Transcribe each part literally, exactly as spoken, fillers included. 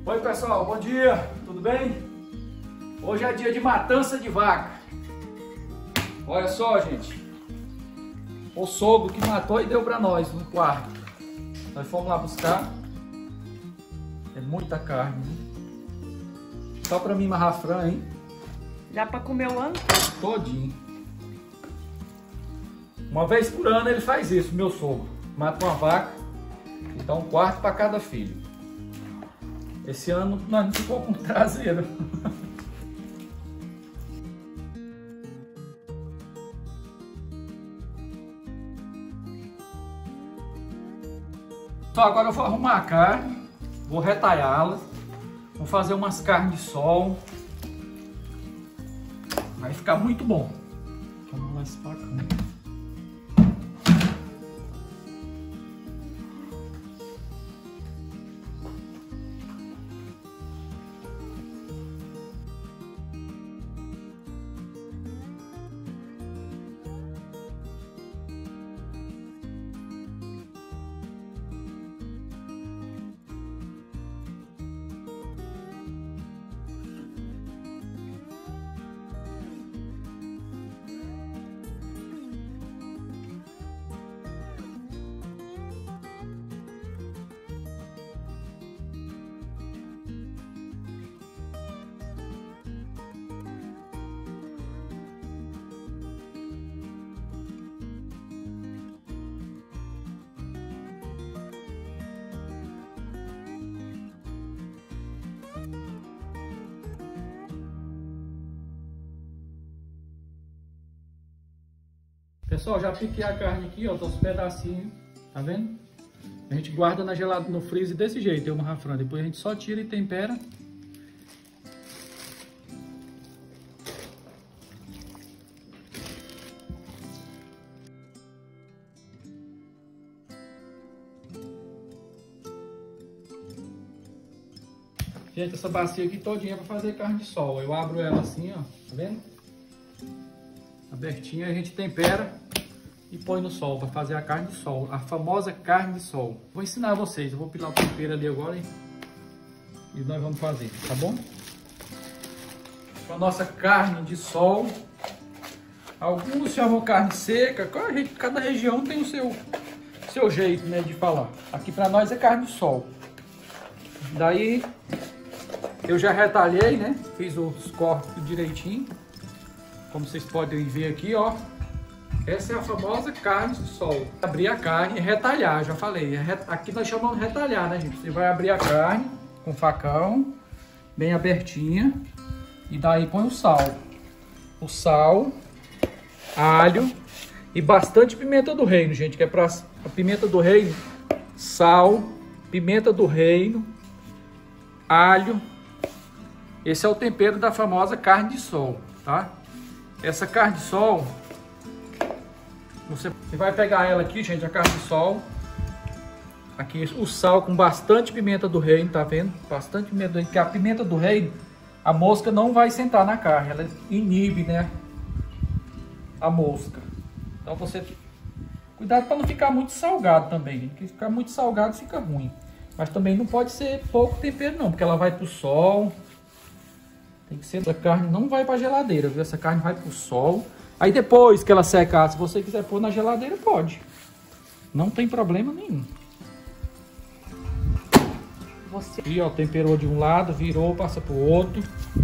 Oi pessoal, bom dia, tudo bem? Hoje é dia de matança de vaca. Olha só, gente, o sogro que matou e deu pra nós no quarto. Nós fomos lá buscar. É muita carne, hein? Só pra mim amarrar frango, hein? Dá pra comer o ano? Todinho. Uma vez por ano ele faz isso, meu sogro. Mata uma vaca e dá um quarto para cada filho. Esse ano nós não ficou com traseiro. Então agora eu vou arrumar a carne, vou retalhá-las, vou fazer umas carnes de sol. Vai ficar muito bom. Vamos lá esse facão. Pessoal, já piquei a carne aqui, ó, tô os pedacinhos, tá vendo? A gente guarda na gelada, no freezer desse jeito, eu amarrar frango. Depois a gente só tira e tempera. Gente, essa bacia aqui todinha é pra fazer carne de sol. Eu abro ela assim, ó, tá vendo? Abertinha, a gente tempera e põe no sol para fazer a carne de sol, a famosa carne de sol. Vou ensinar vocês, eu vou pilar o tempero ali agora e nós vamos fazer, tá bom? A nossa carne de sol, alguns chamam carne seca, cada região tem o seu, seu jeito, né, de falar. Aqui para nós é carne de sol. Daí eu já retalhei, né, fiz os cortes direitinho. Como vocês podem ver aqui, ó, essa é a famosa carne de sol. Abrir a carne e retalhar, já falei. Aqui nós chamamos de retalhar, né, gente? Você vai abrir a carne com o facão, bem abertinha, e daí põe o sal. O sal, alho e bastante pimenta do reino, gente, que é para a pimenta do reino, sal, pimenta do reino, alho. Esse é o tempero da famosa carne de sol, tá? Essa carne de sol, você vai pegar ela aqui, gente, a carne de sol. Aqui o sal com bastante pimenta do reino, tá vendo? Bastante pimenta do reino, porque a pimenta do reino, a mosca não vai sentar na carne, ela inibe, né, a mosca. Então você, cuidado para não ficar muito salgado também, gente, porque ficar muito salgado fica ruim. Mas também não pode ser pouco tempero não, porque ela vai pro sol. Tem que ser, essa carne não vai para geladeira, viu? Essa carne vai pro sol. Aí depois que ela secar, se você quiser pôr na geladeira, pode. Não tem problema nenhum. Você... E ó, temperou de um lado, virou, passa pro outro.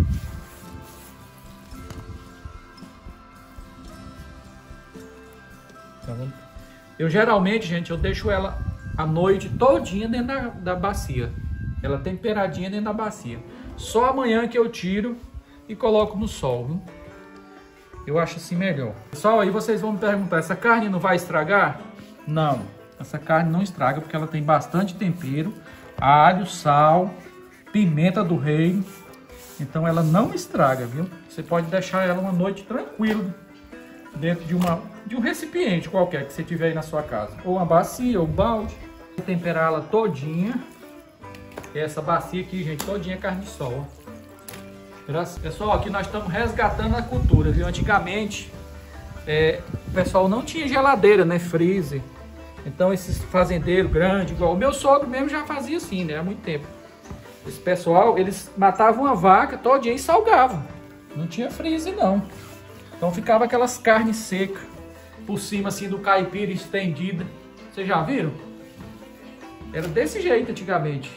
Tá vendo? Eu geralmente, gente, eu deixo ela a noite todinha dentro da, da bacia. Ela temperadinha dentro da bacia. Só amanhã que eu tiro e coloco no sol, viu? Eu acho assim melhor. Pessoal, aí vocês vão me perguntar, essa carne não vai estragar? Não, essa carne não estraga porque ela tem bastante tempero, alho, sal, pimenta do reino. Então ela não estraga, viu? Você pode deixar ela uma noite tranquilo dentro de, uma, de um recipiente qualquer que você tiver aí na sua casa. Ou uma bacia, ou um balde. Vou temperar ela todinha. Essa bacia aqui, gente, todinha é carne de sol. Pessoal, aqui nós estamos resgatando a cultura, viu? Antigamente, é, o pessoal não tinha geladeira, né? Freezer. Então, esses fazendeiros grandes, igual o meu sogro mesmo já fazia assim, né? Há muito tempo. Esse pessoal, eles matavam a vaca todinha e salgavam. Não tinha freezer, não. Então ficava aquelas carnes secas por cima assim do caipira estendida. Vocês já viram? Era desse jeito antigamente.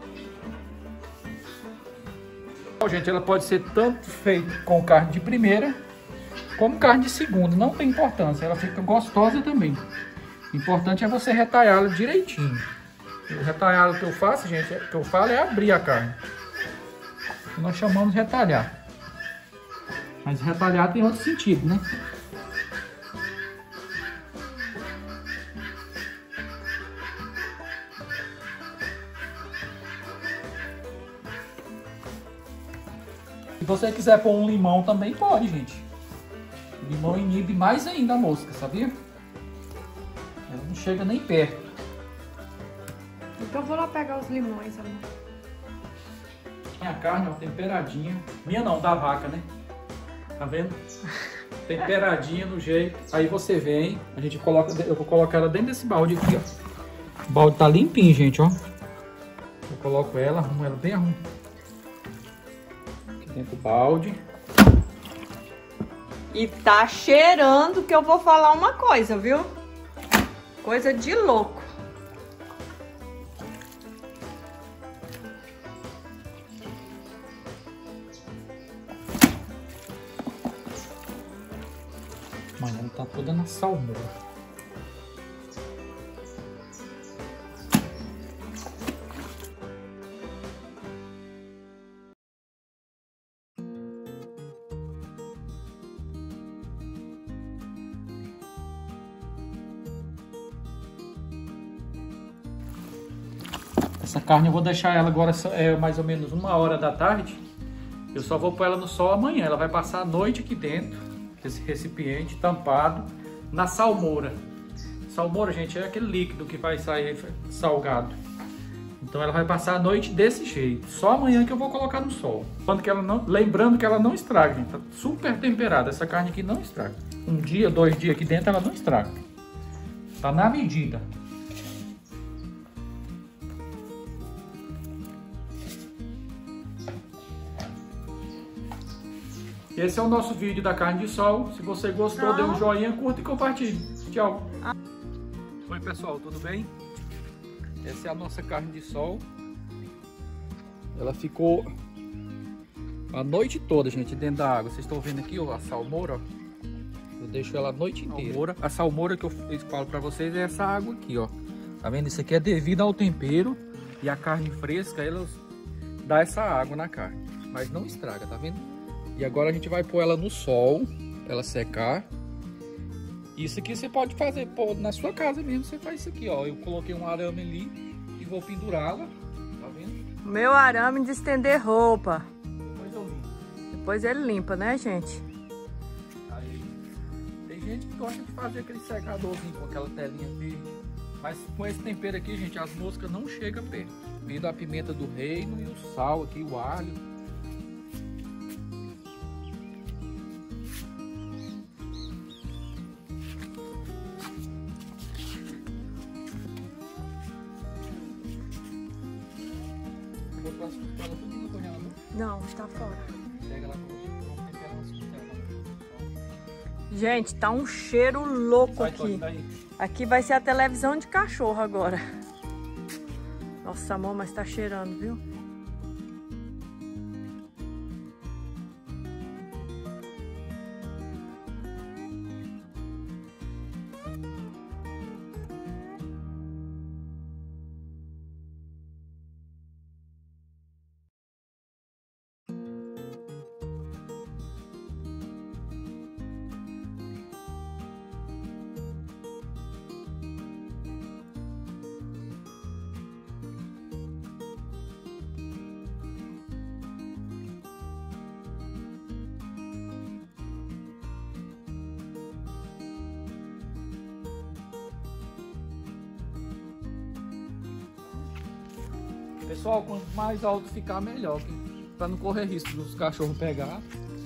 Bom, gente, ela pode ser tanto feita com carne de primeira como carne de segunda. Não tem importância, ela fica gostosa também. O importante é você retalhá-la direitinho. O retalhado que eu faço, gente, que eu falo é abrir a carne. Nós chamamos de retalhar. Mas retalhar tem outro sentido, né? Se você quiser pôr um limão também pode, gente. O limão inibe mais ainda a mosca, sabia? Ela não chega nem perto. Então eu vou lá pegar os limões, amor. Minha carne, ó, temperadinha. Minha não, da vaca, né? Tá vendo? Temperadinha no jeito. Aí você vem, a gente coloca, eu vou colocar ela dentro desse balde aqui, ó. O balde tá limpinho, gente, ó. Eu coloco ela, arrumo ela bem arrumo. Aqui dentro do balde. E tá cheirando que eu vou falar uma coisa, viu? Coisa de louco. Mas ela tá toda na salmoura. Essa carne eu vou deixar ela agora é mais ou menos uma hora da tarde. Eu só vou pôr ela no sol amanhã. Ela vai passar a noite aqui dentro. Esse recipiente tampado na salmoura. Salmoura, gente, é aquele líquido que vai sair salgado. Então ela vai passar a noite desse jeito. Só amanhã que eu vou colocar no sol. Quando que ela não, lembrando que ela não estraga, gente. Tá super temperada. Essa carne aqui não estraga. Um dia, dois dias aqui dentro ela não estraga. Tá na medida. Esse é o nosso vídeo da carne de sol. Se você gostou, dê um joinha, curta e compartilhe. Tchau. Oi, pessoal, tudo bem? Essa é a nossa carne de sol. Ela ficou a noite toda, gente, dentro da água. Vocês estão vendo aqui, ó, a salmoura, ó. Eu deixo ela a noite inteira. A salmoura que eu falo pra vocês é essa água aqui, ó. Tá vendo? Isso aqui é devido ao tempero. E a carne fresca, ela dá essa água na carne. Mas não estraga, tá vendo? E agora a gente vai pôr ela no sol, ela secar. Isso aqui você pode fazer pô, na sua casa mesmo, você faz isso aqui, ó. Eu coloquei um arame ali e vou pendurá-la, tá vendo? Meu arame de estender roupa. Depois eu limpo. Depois ele limpa, né, gente? Aí, tem gente que gosta de fazer aquele secadorzinho com aquela telinha verde. Mas com esse tempero aqui, gente, as moscas não chegam perto. Devido a pimenta do reino e o sal aqui, o alho. Não, está fora. Pega lá com gente, tá um cheiro louco Sai, aqui. daí. Aqui vai ser a televisão de cachorro agora. Nossa, amor, mas tá cheirando, viu? Pessoal, quanto mais alto ficar, melhor. Para não correr risco dos cachorros pegar.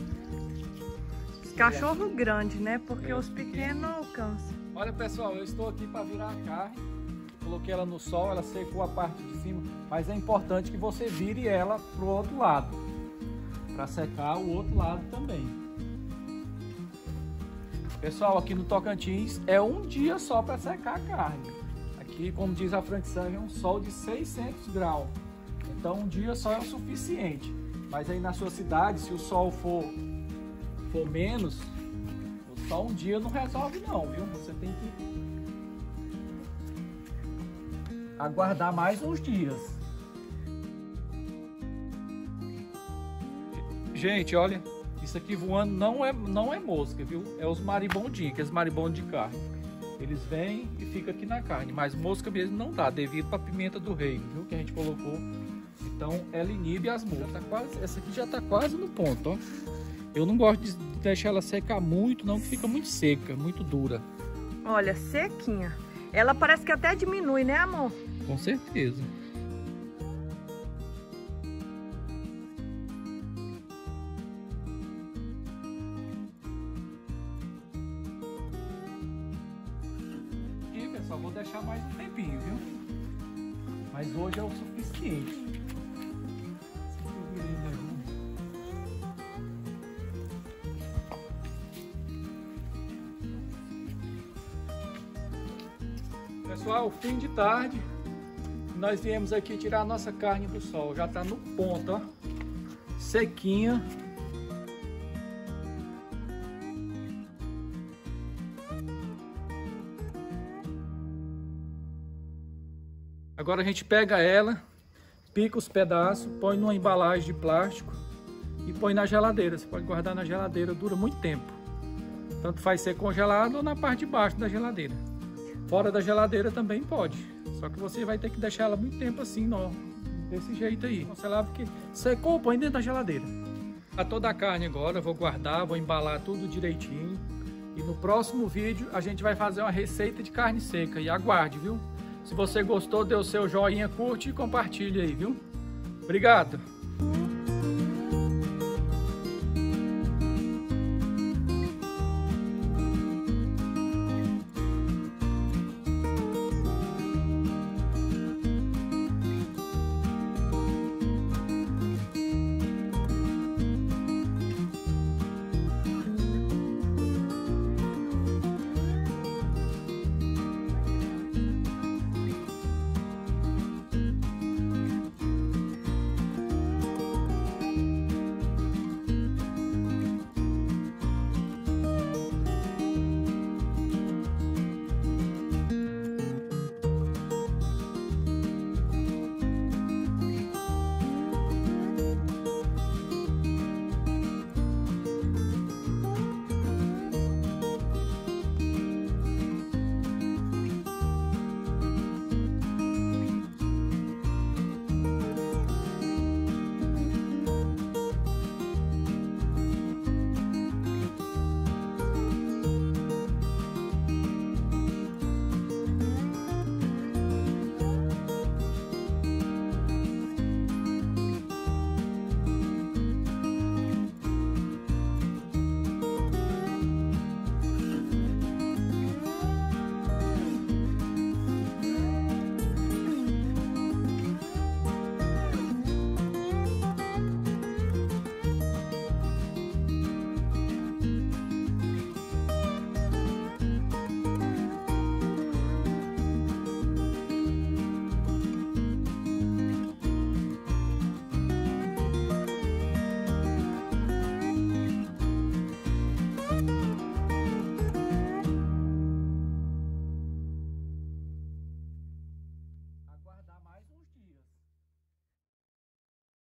Os cachorros grandes, né? Porque É, os pequenos não alcançam. Olha, pessoal, eu estou aqui para virar a carne. Coloquei ela no sol, ela secou a parte de cima, mas é importante que você vire ela pro outro lado, para secar o outro lado também. Pessoal, aqui no Tocantins é um dia só para secar a carne. Aqui, como diz a Frank Sang, é um sol de seiscentos graus. Então um dia só é o suficiente. Mas aí na sua cidade, se o sol for, for menos, só um dia não resolve não, viu? Você tem que aguardar mais uns dias. Gente, olha, isso aqui voando não é, não é mosca, viu? É os marimbondinhos, que é os marimbondos de carne. Eles vêm e ficam aqui na carne, mas mosca mesmo não dá, devido para a pimenta do reino, viu? Que a gente colocou. Então ela inibe as moscas. Tá quase, essa aqui já tá quase no ponto, ó. Eu não gosto de deixar ela secar muito, não, que fica muito seca, muito dura. Olha, sequinha. Ela parece que até diminui, né, amor? Com certeza. E pessoal, vou deixar mais um tempinho, viu? Mas hoje é o suficiente. Pessoal, fim de tarde, nós viemos aqui tirar a nossa carne do sol, já tá no ponto, ó, sequinha. Agora a gente pega ela, pica os pedaços, põe numa embalagem de plástico e põe na geladeira. Você pode guardar na geladeira, dura muito tempo. Tanto faz ser congelado ou na parte de baixo da geladeira. Fora da geladeira também pode, só que você vai ter que deixar ela muito tempo assim, ó, desse jeito aí. Você lava que secou, põe dentro da geladeira. A toda a carne agora, eu vou guardar, vou embalar tudo direitinho. E no próximo vídeo a gente vai fazer uma receita de carne seca. E aguarde, viu? Se você gostou, dê o seu joinha, curte e compartilhe aí, viu? Obrigado!